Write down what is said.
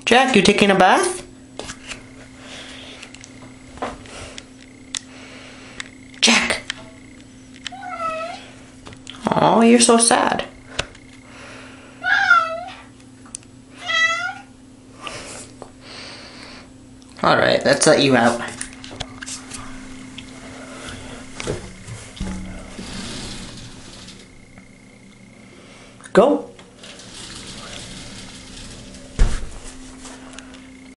Jack, you taking a bath? Jack! Oh, you're so sad. Alright, let's let you out. Go.